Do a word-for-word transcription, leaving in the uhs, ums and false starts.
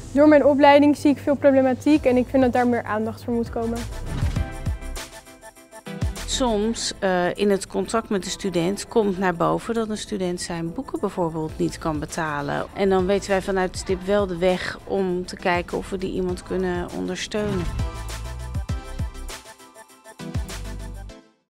Door mijn opleiding zie ik veel problematiek en ik vind dat daar meer aandacht voor moet komen. Soms uh, in het contact met de student komt naar boven dat een student zijn boeken bijvoorbeeld niet kan betalen. En dan weten wij vanuit STIP wel de weg om te kijken of we die iemand kunnen ondersteunen.